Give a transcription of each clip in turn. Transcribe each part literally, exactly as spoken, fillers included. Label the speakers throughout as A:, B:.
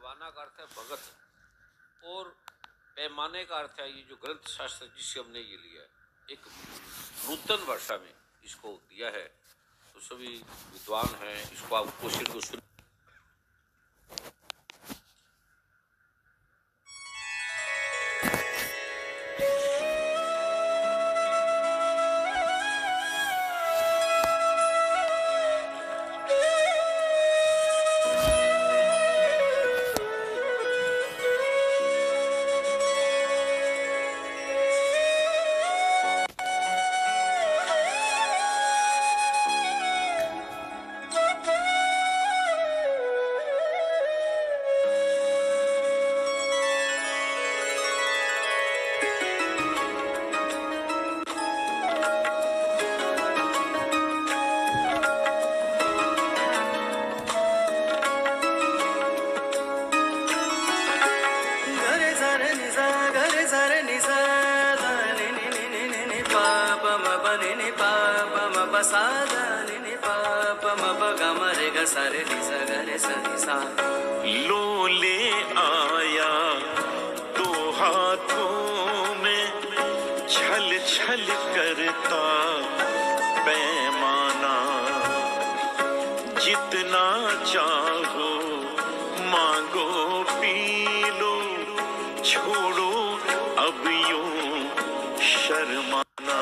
A: पैमाना का अर्थ है भगत, और पैमाने का अर्थ है ये जो ग्रंथ शास्त्र जिससे हमने ये लिया है, एक नूतन भाषा में इसको दिया है। तो सभी विद्वान हैं, इसको आप क्वेश्चन को सुन।
B: लो ले आया दो हाथों में छल छल करता पैमाना, जितना चाहो मांगो पी लो, छोड़ो अब यूं शर्माना।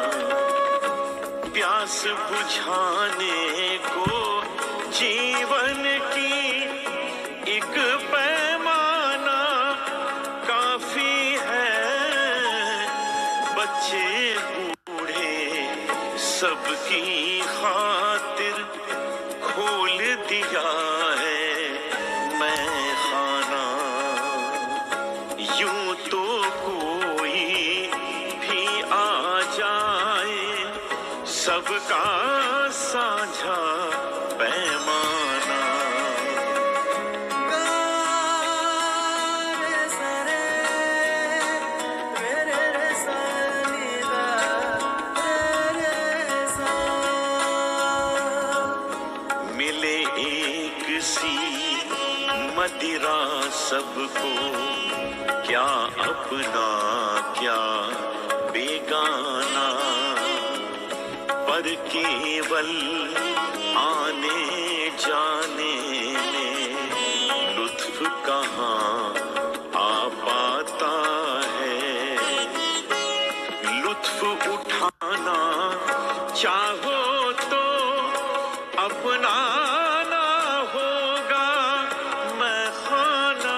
B: प्यास बुझाने को जीवन की एक पैमाना काफी है, बच्चे बूढ़े सबकी खातिर खोल दिया है मैं खाना। यूं तो कोई भी आ जाए, सबका साझा पैमाना। मिले एक सी मदिरा सबको, क्या अपना क्या बेगाना, पर केवल आने जाने में लुत्फ कहाँ आ पाता है। लुत्फ उठाना चाहो तो अपनाना होगा मैं खाना।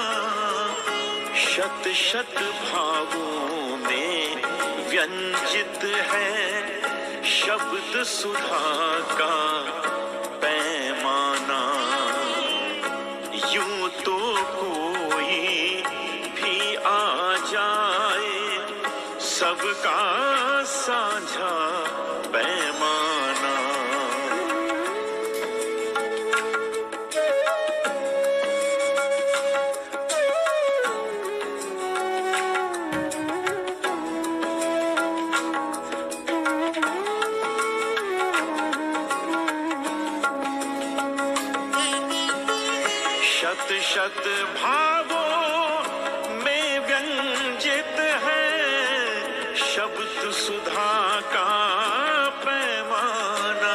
B: शत शत भावों में व्यंजित है शब्द सुधा का पैमाना। यूं तो कोई भी आ जाए, सबका साझा पैमाना। शत शत भावों में व्यंजित है शब्द सुधा का पैमाना।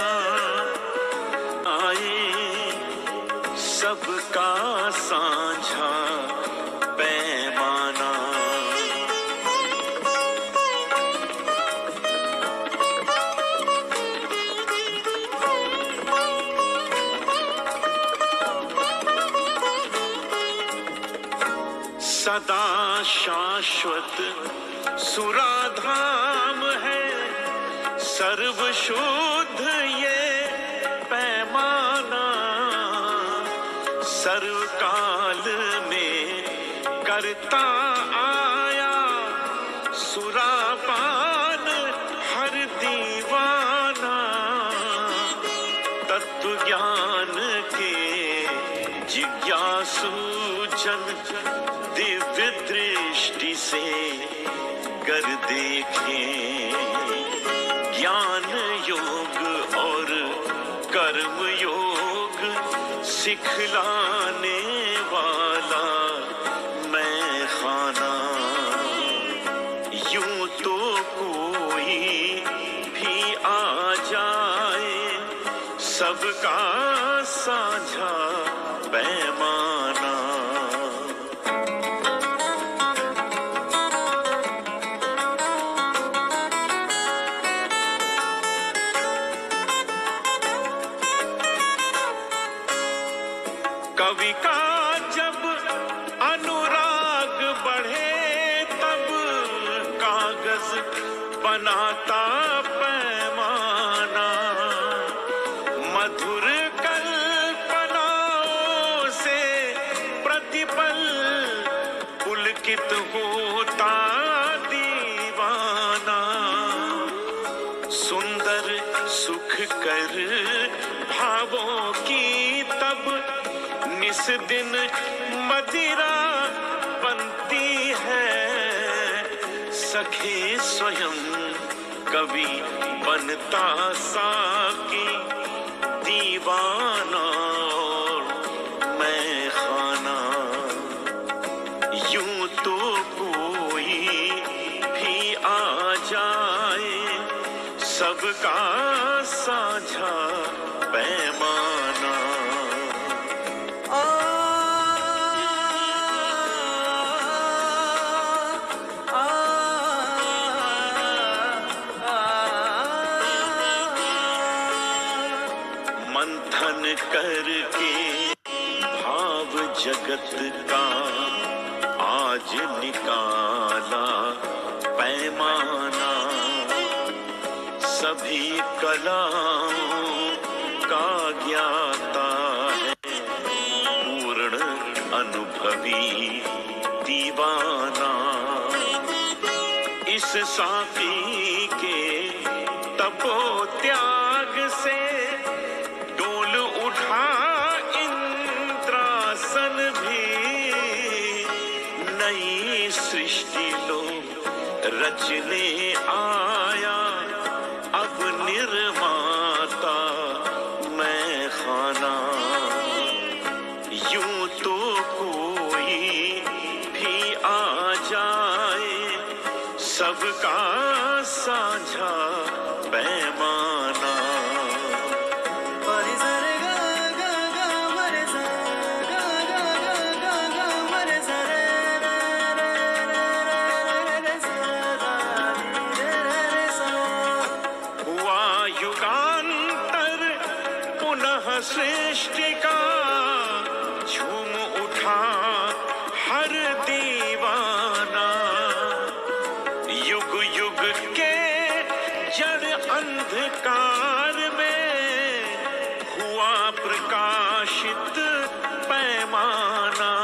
B: आए सबका साझा पैमाना। सदा शाश्वत सुराधाम है सर्वशुद्ध ये पैमाना। सर्वकाल में करता आया सुरापान हर दीवाना। तत्व ज्ञान के जिज्ञासु जन दिव्य दृष्टि से कर देखें, ज्ञान योग और कर्म योग सिखलाने वाला पैमाना। कवि का जब अनुराग बढ़े तब कागज बनाता पैमाना। मधुर कल्पनाओं से प्रतिपल पुलकित होता दीवाना। सुंदर सुख कर भावों की तब निस दिन मदिरा बनती है। सखे स्वयं कवि बनता साकी दीवाना और मैं खाना। यूं तो कोई भी आ जाए सबका साझा पैमाना। मंथन करके भाव जगत का आज निकाला पैमाना। सभी कलाओं का ज्ञाता है पूर्ण अनुभवी दीवाना। इस साकी के तपो त्याग से डोल उठा इंद्रासन भी। नई सृष्टि लो रचने आया अब निर्माता मैं खाना। यूं तो कोई भी आ जाए सबका साझा पैमाना। सृष्टि का झूम उठा हर दीवाना। युग युग के जड़ अंधकार में हुआ प्रकाशित पैमाना।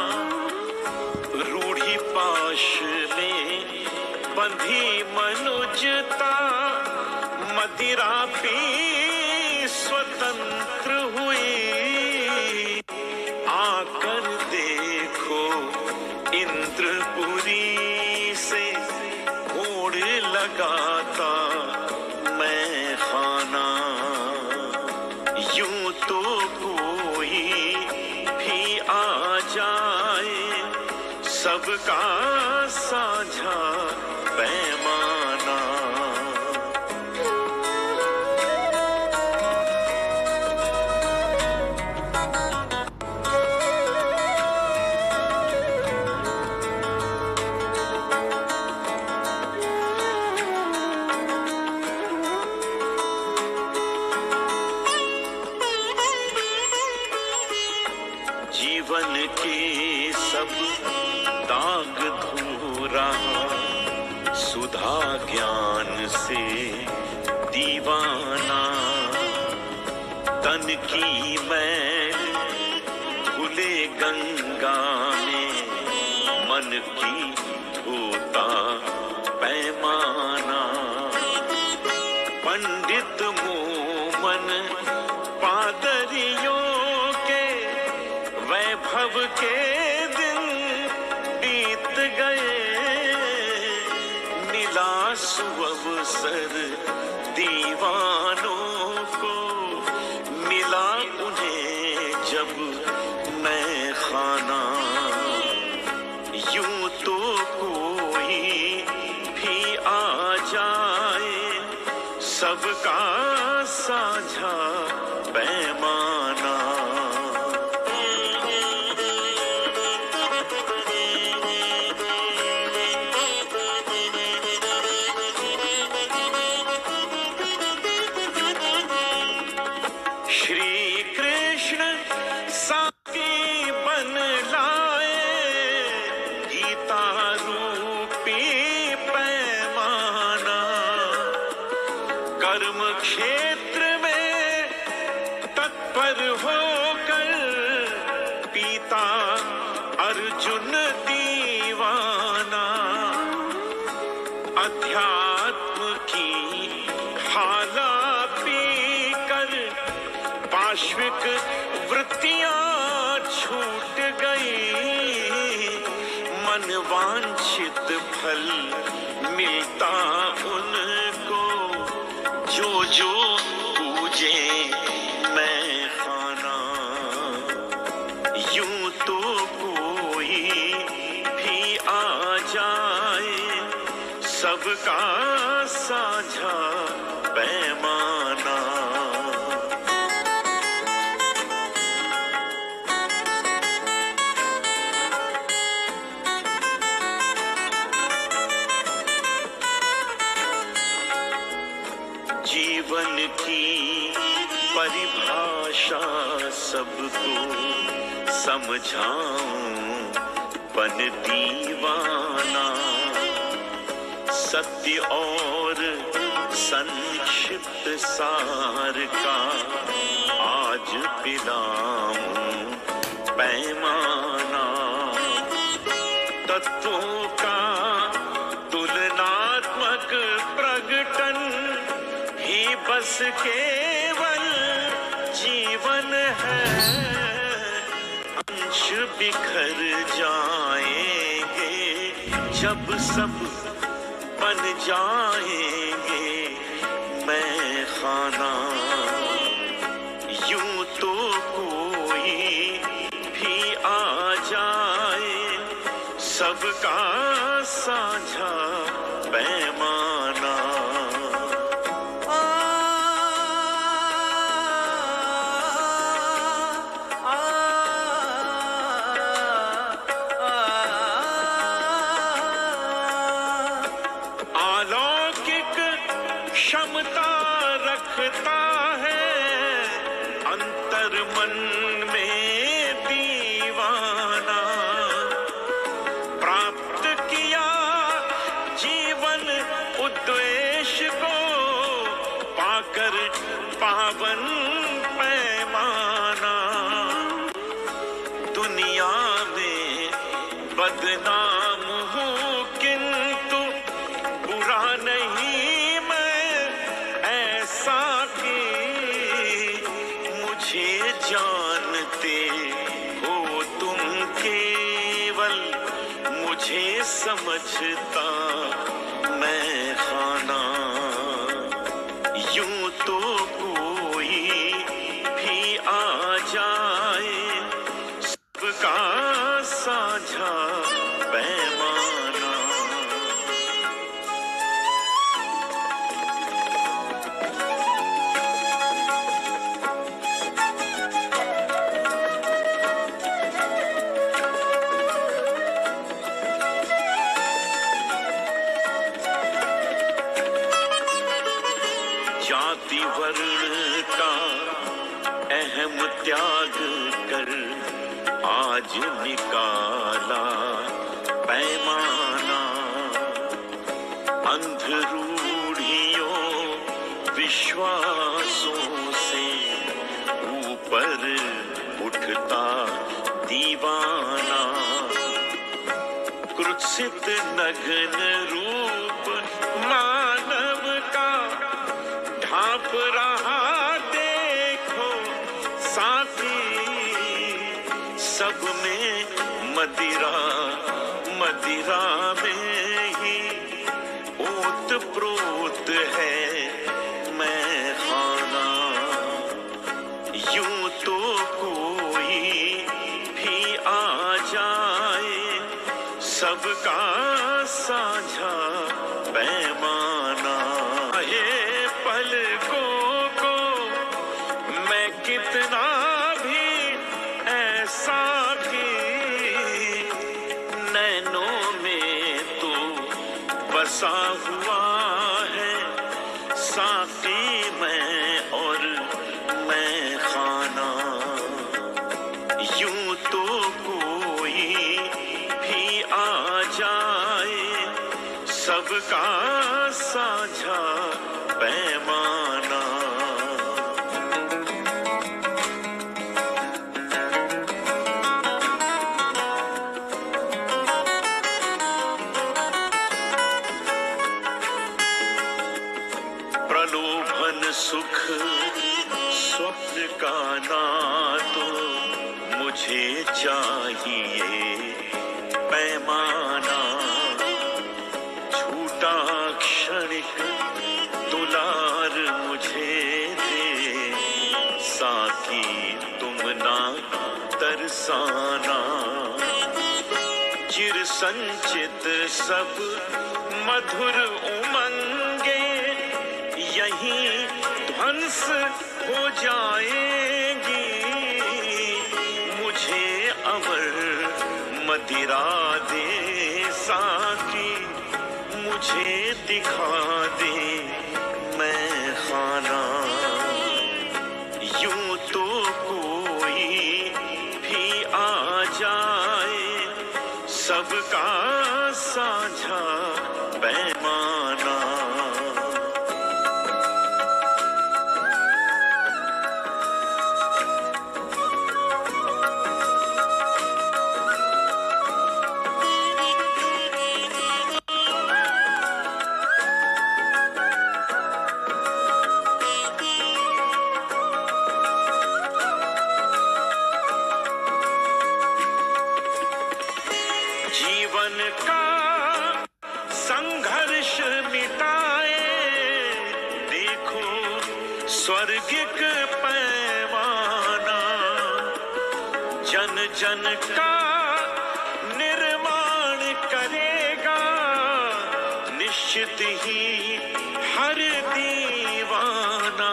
B: रूढ़ी पाश में बंधी मनुजता मदिरा पी स्वतंत्र हुई। आकर देखो इंद्रपुरी से होड़ लगाता मैं खाना। यूं तो कोई भी आ जाए सबका साझा पैमाना। जीवन के सब दाग धो रहा सुधा ज्ञान से दीवाना। तन की मैल धुले गंगा में मन की धोता पैमाना। पंडित मोमन पादरियों वैभव के दिन बीत गए। मिला सुअवसर दीवानों को मिला उन्हें जब मैं खाना। यूं तो कोई भी आ जाए सबका साझा पैमाना। पीता अर्जुन दीवाना, अध्यात्म की हाला पीकर पाश्विक वृत्तियां छूट गई, मन वांछित फल मिलता उनको, जो जो पूजे मैं खाना। यूं तो कोई भी आ जाए, सबका साझा पैमाना। जीवन की परिभाषा सबको समझाऊं बन दीवाना, सत्य और संक्षिप्त सार का आज पिलाऊं पैमाना। तत्वों का तुलनात्मक प्रगटन ही बस केवल जीवन है, अंश बिखर जाएंगे जब सब बन जाएंगे मैं खाना। यूं तो कोई भी आ जाए, सबका साझा पैमाना। क्षमता रखता है अंतर मन में दीवाना, प्राप्त किया जीवन उद्देश को पाकर पावन पैमाना। दुनिया में बदनाम हूँ किंतु बुरा नहीं मुझे जानते हो तुम, केवल मुझे समझता मैं खाना। यूं तो कोई भी आ जाए, सबका साझा पैमाना। जाति वर्ण का अहम त्याग कर आज निकाला पैमाना, अंध रूढ़ियों विश्वासों से ऊपर उठता दीवाना, कुत्सित नग्न रूप मानव का ढांप रहा देखो साथी, सब में मदिरा मदिरा में ही ओत प्रोत है मैं खाना। यूं तो कोई भी आ जाए, सबका साझा पैमाना। ये पलकों को मैं कितना भी ऐसा भी नैनों में तो बसा हुआ है, साथी मैं और मैं खाना। यूं तो कोई भी आ जाए, सबका साझा पैमाना। चाहिए पैमाना, झूठा क्षणिक दुलार मुझे दे, साकी तुम ना तरसाना। चिर संचित सब मधुर उमंगे यहीं ध्वंस हो जाएंगी, मुझे अमर मदिरा दे साकी, मुझे दिखा दे मैं खाना। यूं तो कोई भी आ जाए, सबका साझा पैमाना। जीवन का संघर्ष मिटाए, देखो स्वर्गिक पैमाना। जन जन का निर्माण करेगा निश्चित ही हर दीवाना।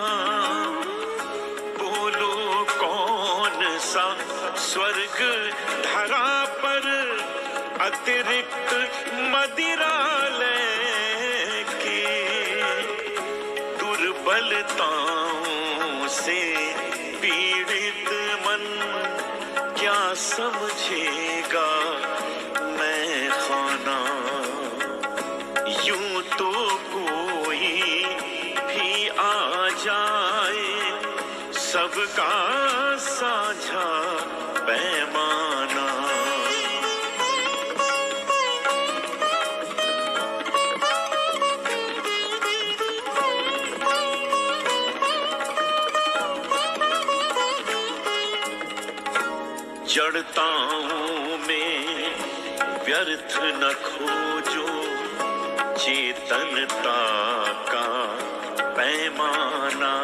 B: बोलो कौन सा स्वर्ग धरा पर अतिरिक्त मदिरा लेके, दुर्बलताओं से पीड़ित मन क्या समझेगा मैं खाना। यूं तो कोई भी आ जाए, सबका साझा पैमाना। जड़ताओं में व्यर्थ न खोजो चेतनता का पैमाना।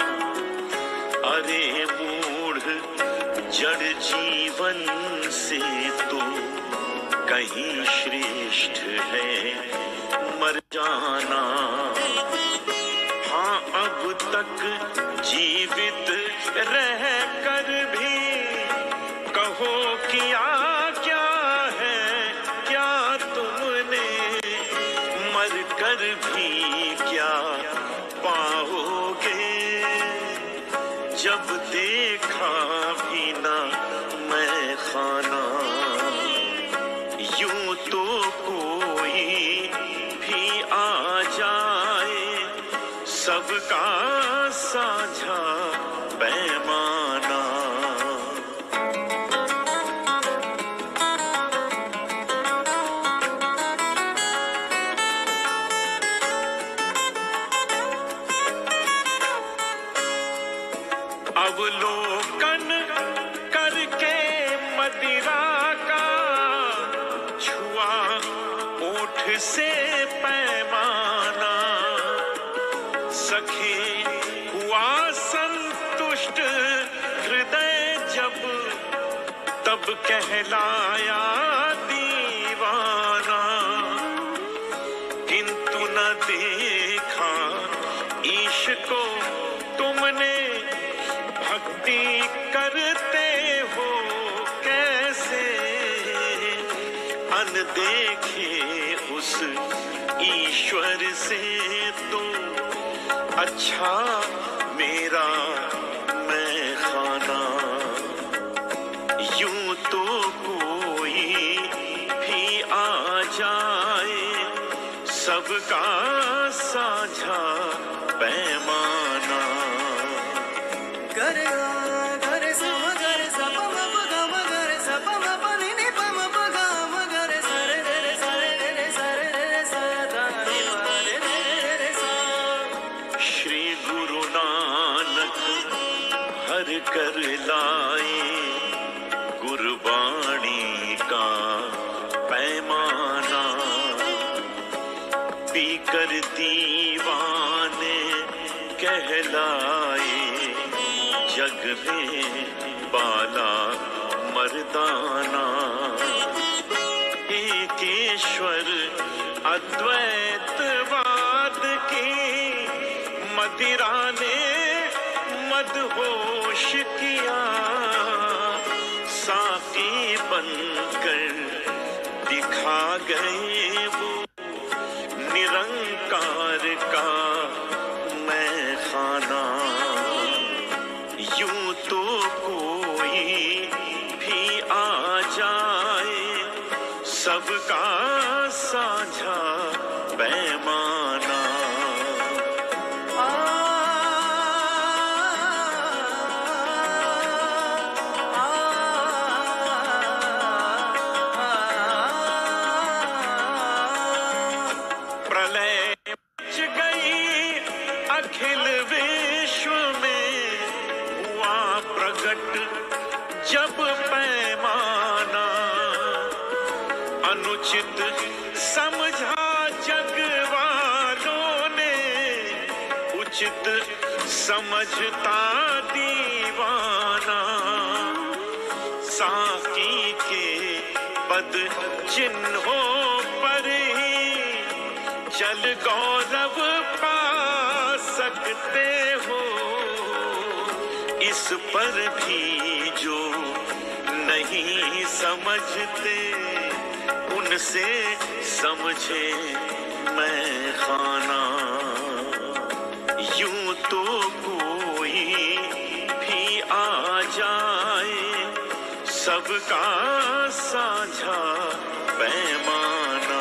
B: अरे मूढ़ जड़ जीवन से तो कहीं श्रेष्ठ है मर जाना। हाँ अब तक जीवित रह कर भी कहो किया क्या है क्या तुमने, मर कर भी क्या पाओगे जब देखा भी ना मैं खाना। यूं तो कोई भी आ जाए, सबका साझा पैमाना। अवलोकन करके मदिरा का छुआ ओठ से पैमाना। सखे हुआ संतुष्ट हृदय जब, तब कहलाया दीवाना। किंतु न देखा ईश को तुमने, भक्ति करते हो कैसे। अनदेखे उस ईश्वर से तो अच्छा मेरा मैं खाना। यूं तो कोई भी आ जाए, सबका साझा पैमाना।
C: गरे गरे सम गरे सप म प ग म गरे सप म प नि नि प म प ग म गरे सरे रे रे सरे रे रे सरे रे रे सा धा नि प रे रे रे सा।
B: श्री गुरु नानक हर कर लाए, गुरबानी मर्दाना। एकेश्वर अद्वैतवाद की मदिरा ने मदहोश किया। साकी बनकर दिखा गए वो निरंकार का मैं खाना। यूं तो कोई भी आ जाए सबका साझा पैमाना। प्रलय मच गई अखिल विश्व में, हुआ प्रगट जब पैमाना। अनुचित समझा जग वालों ने, उचित समझता दीवाना। साकी के पद चिन्हों पर ही चल गौरव पा सकते हो। इस पर भी जो नहीं समझते उनसे समझे मैं खाना। यूं तो कोई भी आ जाए सबका साझा पैमाना।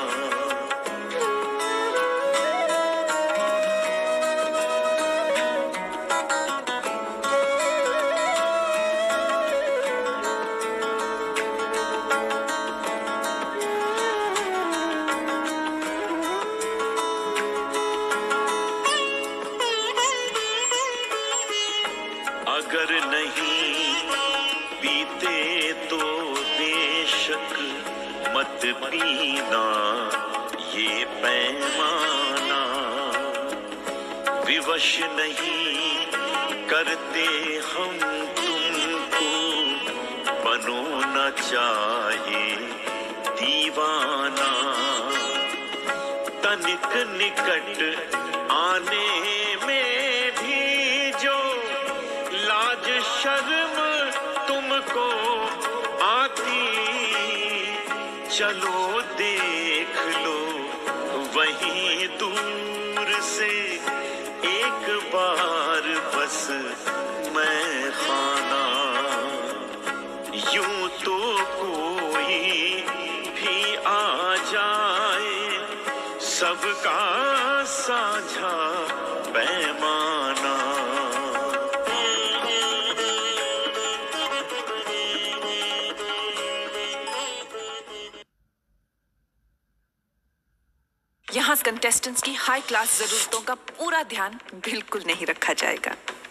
B: अगर नहीं पीते तो बेशक मत पीना ये पैमाना। विवश नहीं करते हम तुमको, बनो न चाहे दीवाना। तनिक निकट आने में भी जो लाज शर्म तुमको आती, चलो देख लो वहीं दूर से एक बार बस मैं खाना। यूं तो कोई भी आ जाए सबका साझा पैमाना।
D: यहाँ कंटेस्टेंट्स की हाई क्लास जरूरतों का पूरा ध्यान बिल्कुल नहीं रखा जाएगा।